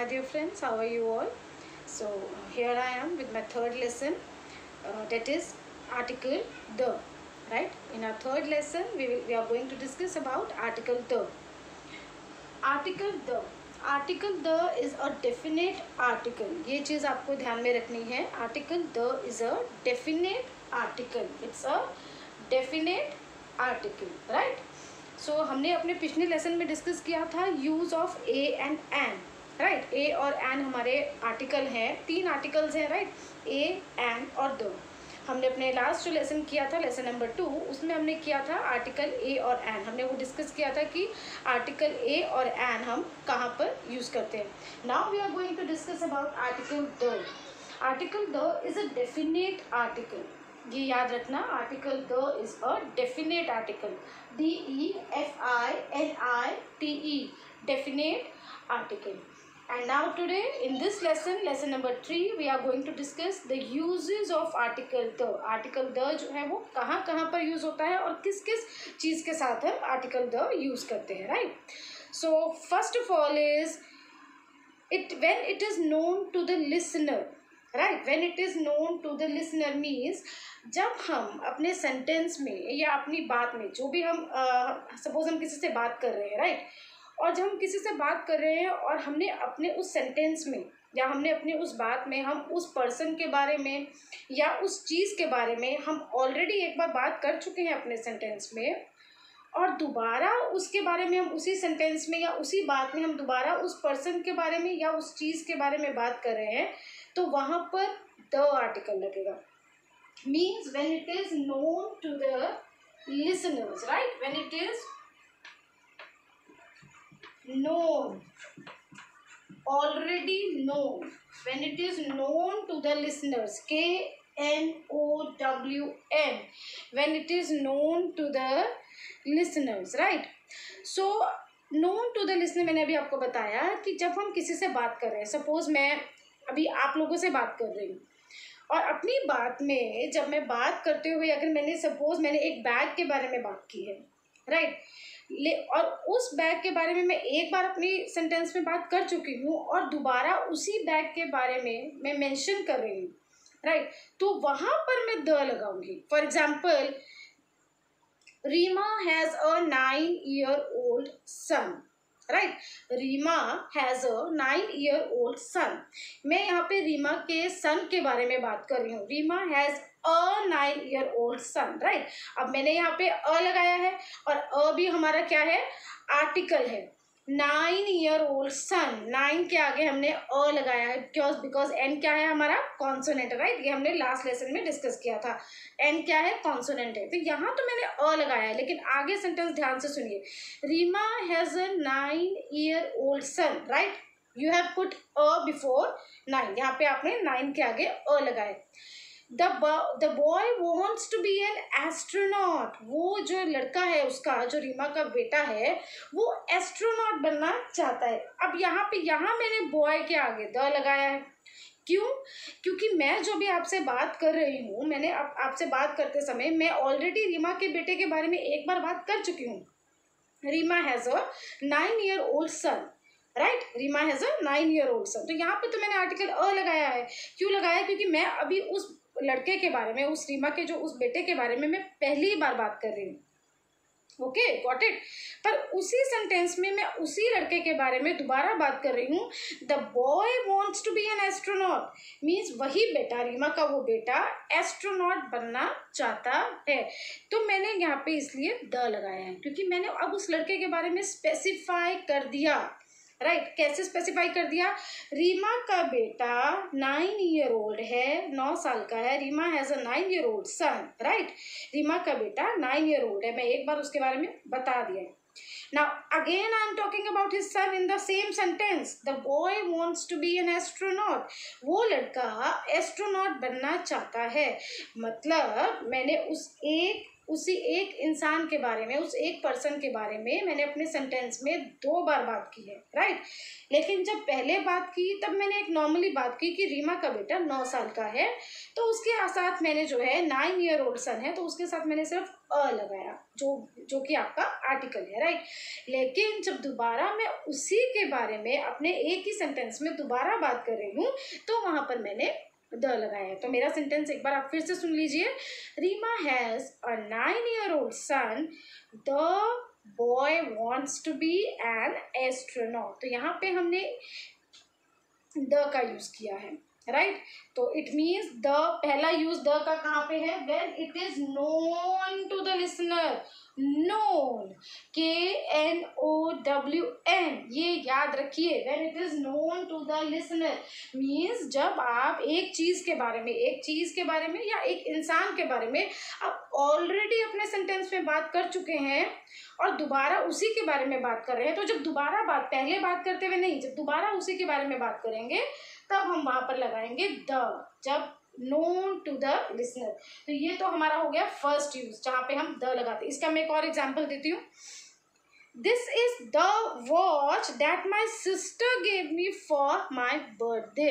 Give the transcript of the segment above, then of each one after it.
my dear friends, how are you all? So here I am with my third lesson, that is article the. Right, in our third lesson we are going to discuss about article the. Article the is a definite article. ये चीज़ आपको ध्यान में रखनी है. Article the is a definite article. It's a definite article, right? So हमने अपने पिछले lesson में डिस्कस किया था use of a and an. Right, a और एन हमारे आर्टिकल हैं. 3 आर्टिकल्स हैं. राइट, ए, एन और द. हमने अपने लास्ट जो लेसन किया था, लेसन नंबर 2, उसमें हमने किया था आर्टिकल ए और एन. हमने वो डिस्कस किया था कि आर्टिकल ए और एन हम कहाँ पर यूज़ करते हैं. Now we are going to discuss about article the. Article the is a definite article. ये याद रखना, article the is a definite article. DEFINITE, definite article. And now today in this lesson, lesson number 3, we are going to discuss the uses of article the. Article the जो है वो कहाँ कहाँ पर use होता है और किस किस चीज़ के साथ हम article the यूज़ करते हैं. right? So first of all is it when it is known to the listener. right, when it is known to the listener means जब हम अपने सेंटेंस में या अपनी बात में जो भी हम सपोज हम किसी से बात कर रहे हैं. राइट, और जब हम किसी से बात कर रहे हैं और हमने अपने उस सेंटेंस में या हमने अपनी उस बात में हम उस पर्सन के बारे में या उस चीज़ के बारे में हम ऑलरेडी एक बार बात कर चुके हैं अपने सेंटेंस में, और दोबारा उसके बारे में हम उसी सेंटेंस में या उसी बात में हम दोबारा उस पर्सन के बारे में या उस चीज़ के बारे में बात कर रहे हैं, तो वहाँ पर द आर्टिकल लगेगा. Means when it is known to the listeners. Right, when it is known, already known, when it is known to the listeners, KNOWN, when it is known to the listeners. right, so known to the listener मैंने अभी आपको बताया कि जब हम किसी से बात कर रहे हैं, सपोज मैं अभी आप लोगों से बात कर रही हूँ और अपनी बात में जब मैं बात करते हुए अगर मैंने एक बैग के बारे में बात की है. राइट, और उस बैग के बारे में मैं एक बार अपनी सेंटेंस में बात कर चुकी हूँ और दोबारा उसी बैग के बारे में मैं मेंशन कर रही हूँ. राइट, तो वहाँ पर मैं द लगाऊंगी. For example, Reema has a 9-year-old son. Right, Reema has a 9-year-old son. मैं यहाँ पे रीमा के सन के बारे में बात कर रही हूँ. Reema has a 9-year-old son. Right, अब मैंने यहाँ पे अ लगाया है और अ भी हमारा क्या है, आर्टिकल है. 9-year-old सन, 9 के आगे हमने अ लगाया है बिकॉज एन क्या है हमारा, कॉन्सोनेंट. राइट, ये हमने लास्ट लेसन में डिस्कस किया था. एन क्या है, कॉन्सोनेंट है. तो यहाँ तो मैंने अ लगाया है, लेकिन आगे सेंटेंस ध्यान से सुनिए. Reema has a 9-year-old son. Right, you have put a before 9. यहाँ पे आपने 9 के आगे अ लगाया. The boy wants to be an astronaut. वो जो लड़का है उसका, जो रीमा का बेटा है, वो एस्ट्रोनॉट बनना चाहता है. अब यहाँ मैंने बॉय के आगे द लगाया है. क्यों? क्योंकि मैं जो भी आपसे बात कर रही हूँ, मैंने आपसे बात करते समय मैं ऑलरेडी रीमा के बेटे के बारे में एक बार बात कर चुकी हूँ. Reema has a 9-year-old son. Right, Reema has a 9-year-old son. तो यहाँ पे तो मैंने आर्टिकल अ लगाया है. क्यों लगाया? क्योंकि मैं अभी उस लड़के के बारे में, उस रीमा के जो उस बेटे के बारे में मैं पहली बार बात कर रही हूँ. Okay, got it. पर उसी सेंटेंस में मैं उसी लड़के के बारे में दोबारा बात कर रही हूँ. The boy wants to be an astronaut means वही बेटा, रीमा का वो बेटा एस्ट्रोनॉट बनना चाहता है. तो मैंने यहाँ पे इसलिए द लगाया है क्योंकि मैंने अब उस लड़के के बारे में स्पेसिफाई कर दिया. राइट, कैसे स्पेसिफाई कर दिया? रीमा का बेटा 9-year-old है, 9 साल का है. Reema has a 9-year-old son. Right, Reema का बेटा 9-year-old है. मैं एक बार उसके बारे में बता दिया. Now again I am talking about his son in the same sentence. The boy wants to be an astronaut. वो लड़का एस्ट्रोनॉट बनना चाहता है. मतलब मैंने उस एक उसी एक इंसान के बारे में, उस एक पर्सन के बारे में मैंने अपने सेंटेंस में 2 बार बात की है, राइट। लेकिन जब पहले बात की तब मैंने एक नॉर्मली बात की कि रीमा का बेटा 9 साल का है, तो उसके साथ मैंने जो है 9 ईयर ओल्ड सन है, तो उसके साथ मैंने सिर्फ अ लगाया, जो कि आपका आर्टिकल है, राइट। लेकिन जब दोबारा मैं उसी के बारे में अपने एक ही सेंटेंस में दोबारा बात कर रही हूँ तो वहां पर मैंने द लगाया है। तो मेरा सेंटेंस एक बार आप फिर से सुन लीजिए। Reema has a 9 year old son, the boy wants to be an astronaut. तो यहाँ पे हमने द का यूज किया है, राइट। तो इट मीन्स द, पहला यूज द का कहाँ पे है, when it is known to the listener. Known, KNOWN, ये याद रखिए। When it is known to the listener means जब आप एक चीज के बारे में या एक इंसान के बारे में आप ऑलरेडी अपने सेंटेंस में बात कर चुके हैं और दोबारा उसी के बारे में बात कर रहे हैं, तो जब दोबारा पहले बात करते हुए नहीं, जब दोबारा उसी के बारे में बात करेंगे तब हम वहां पर लगाएंगे द, जब नोन टू द लिसनर। तो ये तो हमारा हो गया फर्स्ट यूज जहां पे हम द लगाते हैं। इसका मैं एक और एग्जांपल देती हूँ। This is the watch that my sister gave me for my birthday.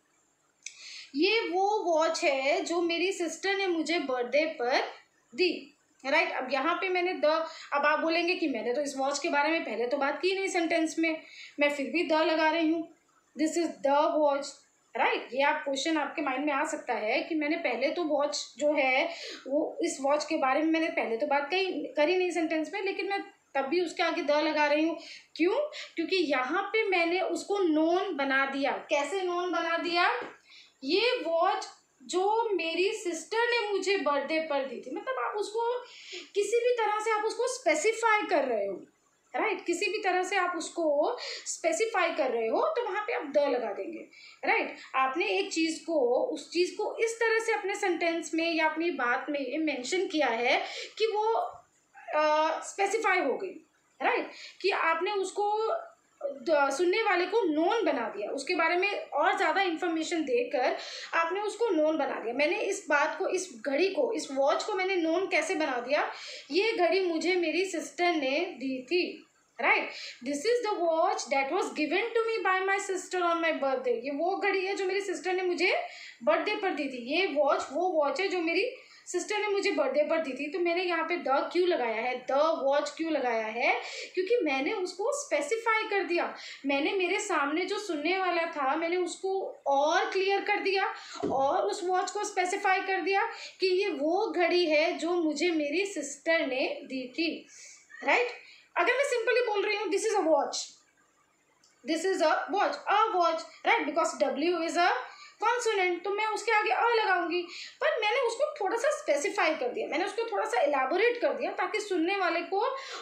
ये वो वॉच है जो मेरी सिस्टर ने मुझे बर्थडे पर दी, राइट। अब यहाँ पे मैंने द, अब आप बोलेंगे कि मैंने तो इस वॉच के बारे में पहले तो बात की नहीं सेंटेंस में, मैं फिर भी द लगा रही हूँ। This is the watch, right. ये आप क्वेश्चन आपके माइंड में आ सकता है कि मैंने पहले तो वॉच जो है वो, इस वॉच के बारे में मैंने पहले तो बात करी नहीं सेंटेंस में, लेकिन मैं तब भी उसके आगे द लगा रही हूँ। क्यों? क्योंकि यहाँ पे मैंने उसको नोन बना दिया। कैसे नोन बना दिया? ये वॉच जो मेरी सिस्टर ने मुझे बर्थडे पर दी थी, मतलब आप उसको किसी भी तरह से आप उसको स्पेसिफाई कर रहे हो, राइट। किसी भी तरह से आप उसको स्पेसिफाई कर रहे हो तो वहां पे आप द लगा देंगे, राइट। आपने एक चीज को, उस चीज को इस तरह से अपने सेंटेंस में या अपनी बात में मेंशन किया है कि वो स्पेसिफाई हो गई, राइट। कि आपने उसको सुनने वाले को नोन बना दिया, उसके बारे में और ज़्यादा इंफॉर्मेशन देकर आपने उसको नोन बना दिया। मैंने इस बात को, इस घड़ी को, इस वॉच को मैंने नोन कैसे बना दिया? ये घड़ी मुझे मेरी सिस्टर ने दी थी, right. This is the watch that was given to me by my sister on my birthday. ये वो घड़ी है जो मेरी सिस्टर ने मुझे बर्थडे पर दी थी। ये वॉच वो वॉच है जो मेरी सिस्टर ने मुझे बर्थडे पर दी थी। तो मैंने यहाँ पे द क्यों लगाया है, द वॉच क्यों लगाया है? क्योंकि मैंने उसको स्पेसिफाई कर दिया। मैंने मेरे सामने जो सुनने वाला था मैंने उसको और क्लियर कर दिया और उस वॉच को स्पेसिफाई कर दिया कि ये वो घड़ी है जो मुझे मेरी सिस्टर ने दी थी, राइट। अगर मैं सिंपली बोल रही हूँ this is a watch, this is a watch, right, because W is a consonant, तो मैं उसके आगे अ लगाऊंगी। पर मैंने उसको थोड़ा सा स्पेसिफाई कर दिया, मैंने उसको थोड़ा सा एलैबोरेट कर दिया ताकि सुनने वाले को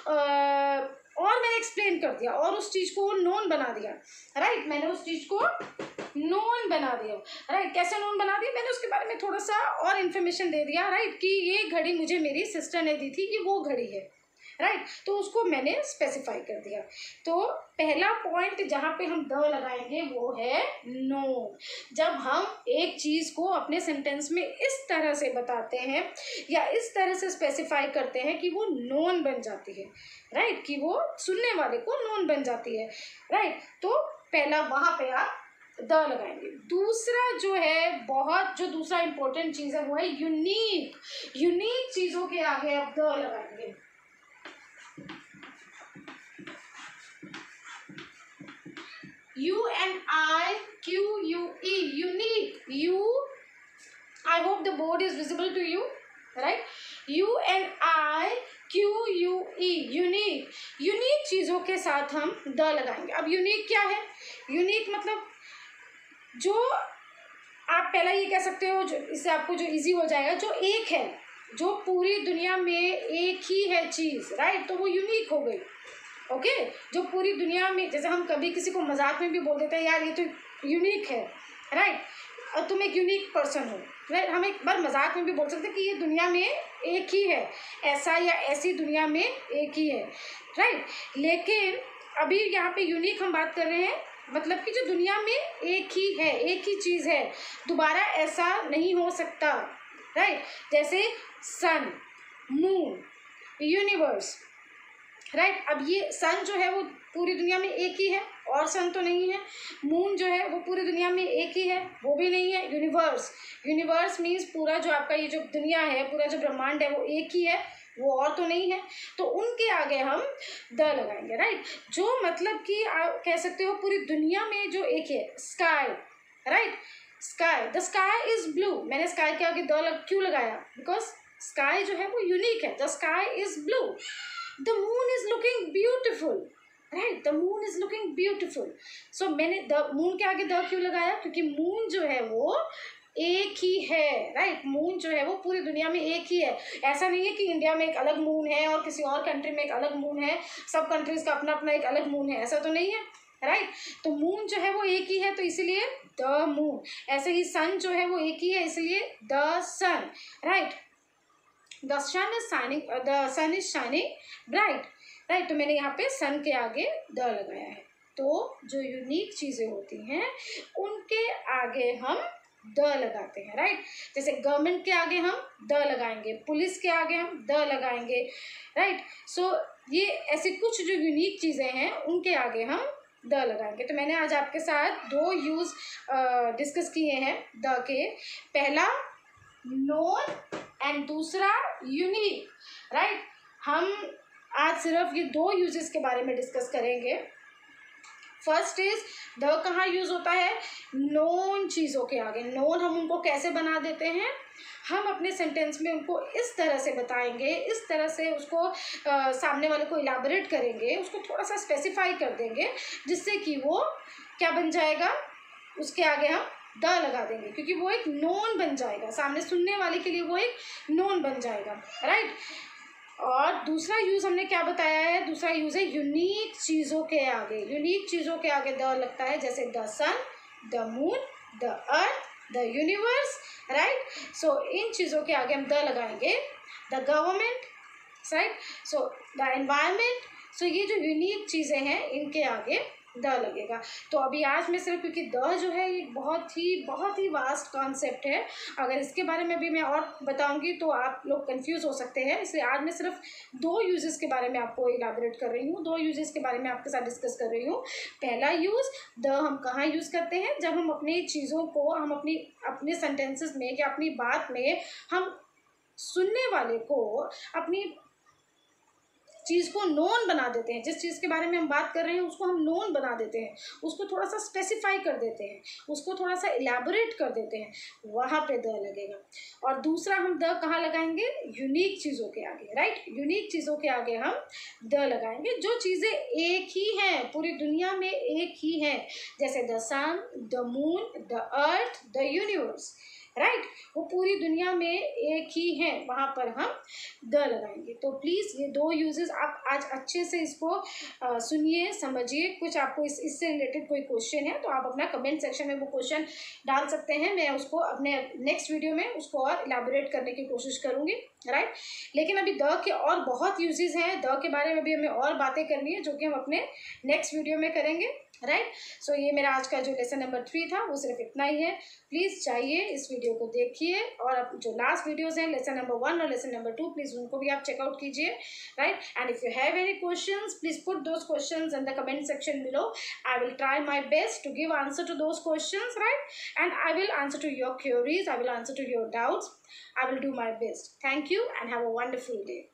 और मैंने एक्सप्लेन कर दिया और उस चीज़ को नोन बना दिया, राइट। मैंने उस चीज़ को नोन बना दिया, राइट। कैसे नोन बना दिया? मैंने उसके बारे में थोड़ा सा और इन्फॉर्मेशन दे दिया, राइट, कि ये घड़ी मुझे मेरी सिस्टर ने दी थी, ये वो घड़ी है, राइट। तो उसको मैंने स्पेसिफाई कर दिया। तो पहला पॉइंट जहाँ पे हम द लगाएंगे वो है नोन। जब हम एक चीज को अपने सेंटेंस में इस तरह से बताते हैं या इस तरह से स्पेसिफाई करते हैं कि वो नोन बन जाती है, राइट, कि वो सुनने वाले को नोन बन जाती है, राइट। तो पहला वहां पे आप द लगाएंगे। दूसरा जो है, जो दूसरा इंपॉर्टेंट चीज है वो है यूनिक। यूनिक चीजों के आगे आप द लगाएंगे। UNIQUE, unique. I hope the board is visible to you, right? UNIQUE, unique. Unique चीजों के साथ हम द लगाएंगे। अब यूनिक क्या है? यूनिक मतलब जो आप पहला ये कह सकते हो, जो इससे आपको जो इजी हो जाएगा, जो एक है, जो पूरी दुनिया में एक ही है चीज, राइट, तो वो यूनिक हो गई। ओके, जो पूरी दुनिया में, जैसे हम कभी किसी को मजाक में भी बोल देते हैं यार ये तो यूनिक है, राइट, और तुम एक यूनिक पर्सन हो, राइट। हम एक बार मजाक में भी बोल सकते हैं कि ये दुनिया में एक ही है, ऐसा या ऐसी दुनिया में एक ही है, राइट। लेकिन अभी यहाँ पे यूनिक हम बात कर रहे हैं, मतलब कि जो दुनिया में एक ही है, एक ही चीज़ है, दोबारा ऐसा नहीं हो सकता, राइट। जैसे सन, मून, यूनिवर्स, राइट। अब ये सन जो है वो पूरी दुनिया में एक ही है और सन तो नहीं है। मून जो है वो पूरी दुनिया में एक ही है, वो भी नहीं है। यूनिवर्स, यूनिवर्स मीन्स पूरा जो आपका ये जो दुनिया है, पूरा जो ब्रह्मांड है वो एक ही है, वो और तो नहीं है। तो उनके आगे हम द लगाएंगे, राइट। जो मतलब कि आप कह सकते हो पूरी दुनिया में जो एक है, sky, right. Sky, the sky is blue. मैंने स्काई के आगे क्यों लगाया? बिकॉज स्काई जो है वो यूनिक है। The sky is blue. The moon is looking beautiful, right. The moon is looking beautiful. So मैंने द मून के आगे द क्यों लगाया? क्योंकि मून जो है वो एक ही है, राइट। मून जो है वो पूरी दुनिया में एक ही है। ऐसा नहीं है कि इंडिया में एक अलग मून है और किसी और कंट्री में एक अलग मून है, सब कंट्रीज का अपना अपना एक अलग मून है, ऐसा तो नहीं है, राइट। तो मून जो है वो एक ही है, तो इसीलिए द मून। ऐसे ही सन जो है वो एक ही है, इसलिए the sun, right. The sun is shining, the sun is shining bright, right. तो मैंने यहाँ पे सन के आगे द लगाया है। तो जो यूनिक चीजें होती हैं उनके आगे हम द लगाते हैं, राइट। जैसे गवर्नमेंट के आगे हम द लगाएंगे, पुलिस के आगे हम द लगाएंगे, राइट। सो ये ऐसे कुछ जो यूनिक चीजें हैं उनके आगे हम द लगाएंगे। तो मैंने आज आपके साथ दो यूज डिस्कस किए हैं द के। पहला नोन एंड दूसरा यूनिक, राइट। हम आज सिर्फ ये दो यूजेस के बारे में डिस्कस करेंगे। फर्स्ट इज द कहाँ यूज होता है? नोन चीज़ों के आगे। नोन हम उनको कैसे बना देते हैं? हम अपने सेंटेंस में उनको इस तरह से बताएंगे, इस तरह से उसको सामने वाले को इलाबोरेट करेंगे, उसको थोड़ा सा स्पेसिफाई कर देंगे, जिससे कि वो क्या बन जाएगा, उसके आगे हम द लगा देंगे, क्योंकि वो एक नोन बन जाएगा, सामने सुनने वाले के लिए वो एक नोन बन जाएगा, राइट। और दूसरा यूज हमने क्या बताया है? दूसरा यूज है यूनिक चीज़ों के आगे। यूनिक चीज़ों के आगे द लगता है, जैसे the sun, the moon, the earth, the universe, right. So इन चीज़ों के आगे हम द लगाएंगे। The government, right. So the environment. So ये जो यूनिक चीज़ें हैं इनके आगे द लगेगा। तो अभी आज मैं सिर्फ, क्योंकि द जो है ये बहुत ही वास्ट कॉन्सेप्ट है, अगर इसके बारे में भी मैं और बताऊंगी तो आप लोग कंफ्यूज हो सकते हैं, इसलिए आज मैं सिर्फ दो यूजेस के बारे में आपको इलाबोरेट कर रही हूँ, दो यूजेस के बारे में आपके साथ डिस्कस कर रही हूँ। पहला यूज द हम कहाँ यूज़ करते हैं? जब हम अपनी चीज़ों को, हम अपने सेंटेंसेस में या अपनी बात में हम सुनने वाले को अपनी चीज़ को नोन बना देते हैं। जिस चीज़ के बारे में हम बात कर रहे हैं उसको हम नोन बना देते हैं, उसको थोड़ा सा स्पेसिफाई कर देते हैं, उसको थोड़ा सा इलेबोरेट कर देते हैं, वहाँ पे द लगेगा। और दूसरा हम द कहाँ लगाएंगे? यूनिक चीज़ों के आगे, राइट। यूनिक चीज़ों के आगे हम द लगाएंगे, जो चीज़ें एक ही हैं, पूरी दुनिया में एक ही हैं, जैसे the sun, the moon, the earth, the universe, right. वो पूरी दुनिया में एक ही हैं, वहाँ पर हम द लगाएंगे। तो प्लीज़ ये दो यूजेस आप आज अच्छे से इसको सुनिए, समझिए। कुछ आपको इससे रिलेटेड कोई क्वेश्चन है तो आप अपना कमेंट सेक्शन में वो क्वेश्चन डाल सकते हैं, मैं उसको अपने नेक्स्ट वीडियो में उसको और इलाबोरेट करने की कोशिश करूँगी, राइट। लेकिन अभी द के और बहुत यूजेस हैं, द के बारे में भी हमें और बातें करनी है, जो कि हम अपने नेक्स्ट वीडियो में करेंगे, राइट। सो ये मेरा आज का जो लेसन नंबर 3 था वो सिर्फ इतना ही है। प्लीज़ चाहिए इस वीडियो को देखिए, और अब जो लास्ट वीडियोस हैं लेसन नंबर 1 और लेसन नंबर 2, प्लीज़ उनको भी आप चेकआउट कीजिए, right. And if you have any questions please put those questions in the comment section below. I will try my best to give answer to those questions, right, and I will answer to your queries, I will answer to your doubts, I will do my best. Thank you and have a wonderful day.